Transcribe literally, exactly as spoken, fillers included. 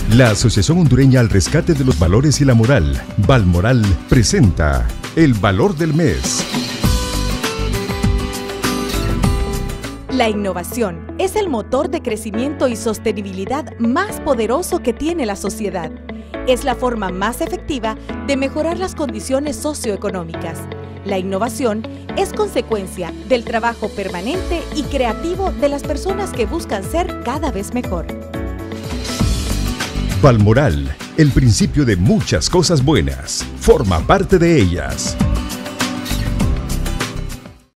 La Asociación Hondureña al Rescate de los Valores y la Moral, Valmoral, presenta El Valor del Mes. La innovación es el motor de crecimiento y sostenibilidad más poderoso que tiene la sociedad. Es la forma más efectiva de mejorar las condiciones socioeconómicas. La innovación es consecuencia del trabajo permanente y creativo de las personas que buscan ser cada vez mejor. Valmoral, el principio de muchas cosas buenas, forma parte de ellas.